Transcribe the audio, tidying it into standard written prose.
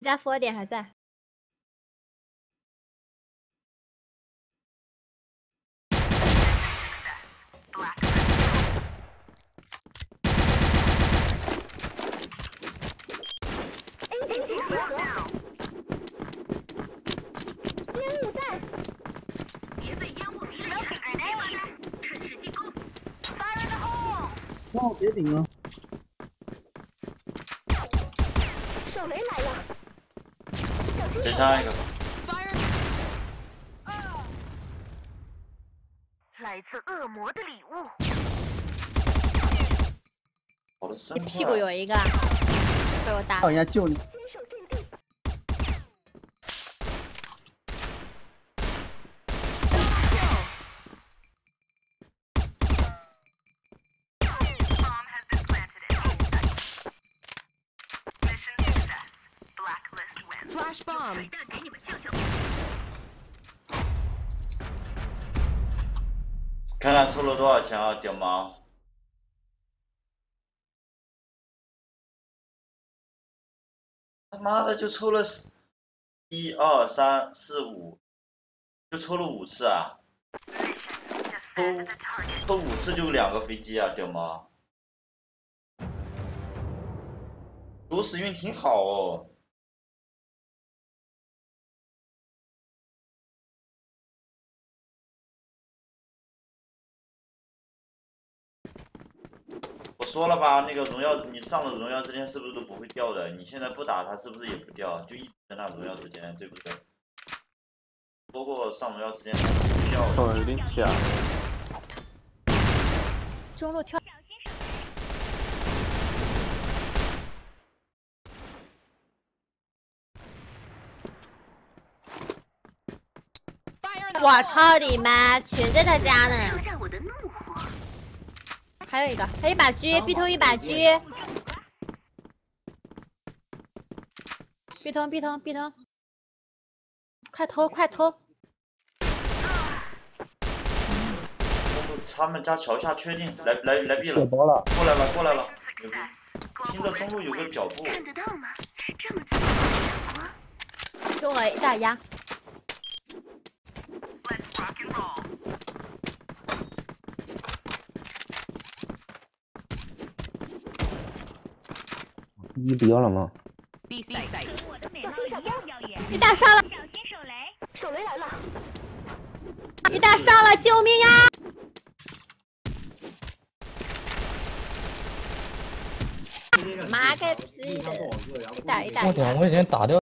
家佛点还在。 哇，别顶了！ 手雷来了， 再上一个。 来自恶魔的礼物。 我的生你屁股有一个，被我打靠人家救你。 Flash bomb。 看看抽了多少钱啊，屌毛！他妈的就抽了1、2、3、4、5，就抽了5次啊！抽5次就2个飞机啊，屌毛！夺死运挺好哦。 我说了吧，那个荣耀，你上了荣耀之间是不是都不会掉的？你现在不打它是不是也不掉？就一直在那荣耀之间，对不对？说过上荣耀之间它是不掉的。 哦，有点假。 中路跳。我操你妈！全在他家呢。 还有一个，还有一把狙，B 通一把狙，B 通 B 通 B 通，快投快投！ 他们家桥下确定来 B 了， 过了， 过来了过来了，牛逼！听着中路有个脚步， 看得到吗？这么自然。 给我一大压。 1比2了吗？ 一大上了， 手雷来了， 一大上了，救命呀！妈个逼的！一打一打。 我天，我以前打掉。